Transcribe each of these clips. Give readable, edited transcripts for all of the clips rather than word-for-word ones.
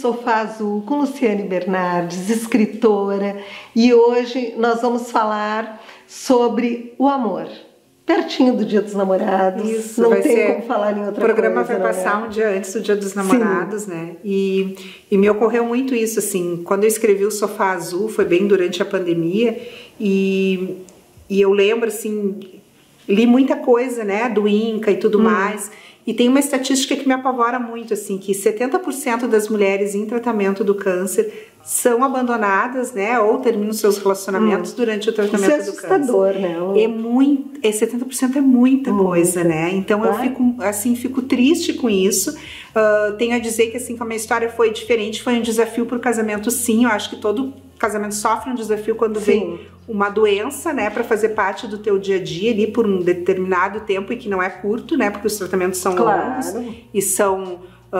Sofá Azul com Luciane Bernardes, escritora, e hoje nós vamos falar sobre o amor. Pertinho do Dia dos Namorados. Isso, não tem como falar em outra coisa. O programa vai passar um dia antes do Dia dos Namorados, sim, né? E me ocorreu muito isso, assim, quando eu escrevi o Sofá Azul, foi bem durante a pandemia, e eu lembro, assim, li muita coisa, né, do INCA e tudo mais, e tem uma estatística que me apavora muito, assim, que 70% das mulheres em tratamento do câncer são abandonadas, né, ou terminam seus relacionamentos durante o tratamento do câncer. Isso é assustador, né? 70% é muita coisa, né? Então eu fico triste com isso. Tenho a dizer que, assim, como a minha história foi diferente, foi um desafio para o casamento, sim. Eu acho que todo casamento sofre um desafio quando vem uma doença, né, para fazer parte do teu dia a dia ali por um determinado tempo, e que não é curto, né, porque os tratamentos são longos e são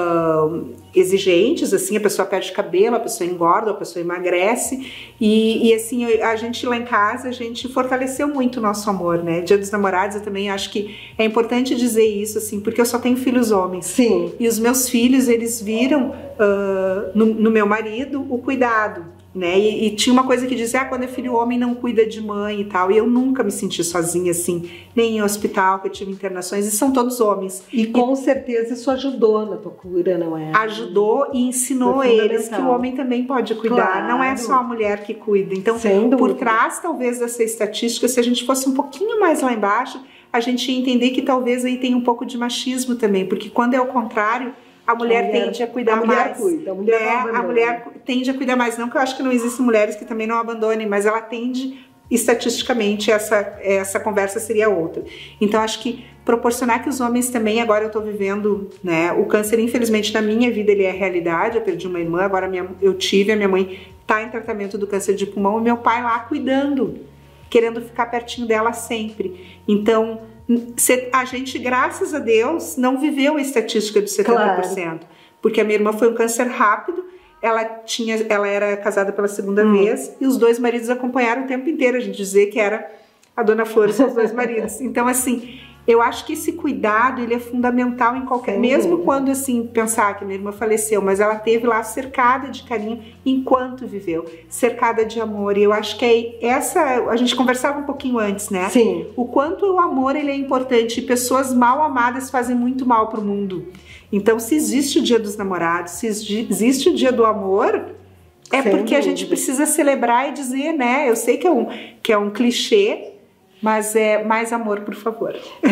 exigentes, assim, a pessoa perde cabelo, a pessoa engorda, a pessoa emagrece, e assim, a gente lá em casa, a gente fortaleceu muito o nosso amor, né? Dia dos Namorados, eu também acho que é importante dizer isso, assim, porque eu só tenho filhos homens. Sim. E os meus filhos, eles viram no meu marido o cuidado, né? E tinha uma coisa que dizia, quando é filho homem não cuida de mãe e tal, e eu nunca me senti sozinha, assim, nem em hospital, que eu tive internações, e são todos homens. E com certeza isso ajudou na tua cura, não é? Ajudou e ensinou eles que o homem também pode cuidar, não é só a mulher que cuida. Então, por trás, talvez, dessa estatística, se a gente fosse um pouquinho mais lá embaixo, a gente ia entender que talvez aí tem um pouco de machismo também, porque quando é o contrário, a mulher tende a cuidar mais. A mulher tende a cuidar mais. Não que eu acho que não existem mulheres que também não abandonem, mas ela tende, estatisticamente, essa conversa seria outra. Então, acho que proporcionar que os homens também, agora eu estou vivendo, né, o câncer, infelizmente, na minha vida, ele é realidade. Eu perdi uma irmã, agora a minha mãe está em tratamento do câncer de pulmão, e meu pai lá cuidando, querendo ficar pertinho dela sempre. Então, a gente, graças a Deus, não viveu a estatística de 70%, porque a minha irmã foi um câncer rápido, ela era casada pela segunda vez, e os dois maridos acompanharam o tempo inteiro, a gente dizia que era a Dona Flor e seus dois maridos. Então, assim, eu acho que esse cuidado, ele é fundamental em qualquer... Mesmo quando, assim, pensar que minha irmã faleceu, mas ela teve lá cercada de carinho enquanto viveu, cercada de amor. E eu acho que a gente conversava um pouquinho antes, né? Sim. O quanto o amor, ele é importante, e pessoas mal amadas fazem muito mal pro mundo. Então, se existe o Dia dos Namorados, se existe o Dia do Amor, é porque a gente precisa celebrar e dizer, né? Eu sei que é um clichê, mas é mais amor, por favor.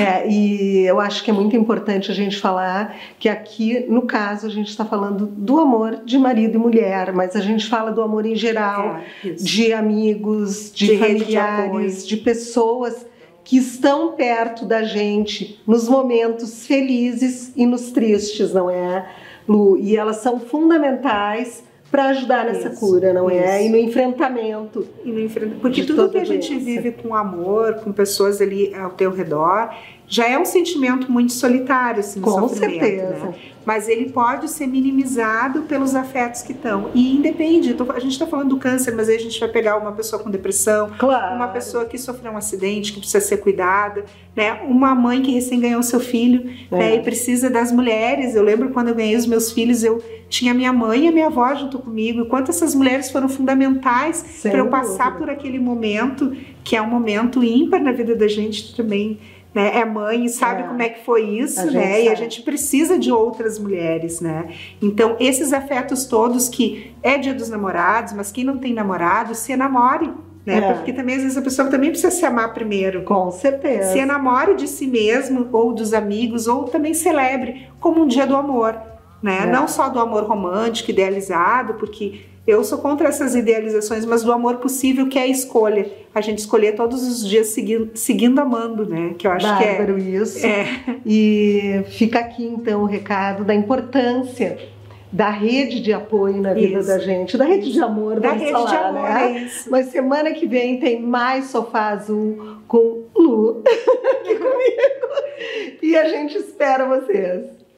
E eu acho que é muito importante a gente falar que aqui, no caso, a gente está falando do amor de marido e mulher, mas a gente fala do amor em geral, de amigos, de familiares, de pessoas que estão perto da gente nos momentos felizes e nos tristes, não é, Lu? E elas são fundamentais para ajudar nessa cura, não é? E no enfrentamento. Porque tudo que a gente vive com amor, com pessoas ali ao teu redor, já é um sentimento muito solitário, assim, com certeza. Né? Mas ele pode ser minimizado pelos afetos que estão. E independe, a gente está falando do câncer, mas aí a gente vai pegar uma pessoa com depressão, uma pessoa que sofreu um acidente, que precisa ser cuidada, né? Uma mãe que recém ganhou seu filho, né? E precisa das mulheres. Eu lembro quando eu ganhei os meus filhos, eu tinha minha mãe e a minha avó junto comigo, e quanto essas mulheres foram fundamentais para eu passar por aquele momento, que é um momento ímpar na vida da gente também, né? É mãe e sabe como é que foi isso, né? E a gente precisa de outras mulheres, né? Então, esses afetos todos, que é Dia dos Namorados, mas quem não tem namorado, se namore, né? Porque também, às vezes, a pessoa também precisa se amar primeiro. Com certeza. Se namore de si mesmo, ou dos amigos, ou também celebre como um dia do amor, né? Não só do amor romântico, idealizado, porque eu sou contra essas idealizações, mas do amor possível, que é a escolha. A gente escolher todos os dias seguindo amando, né? Que eu acho que é... isso. E fica aqui, então, o recado da importância da rede de apoio na vida da gente, da rede de amor, da rede de amor, né? Mas semana que vem tem mais Sofá Azul com Lu aqui comigo. E a gente espera vocês.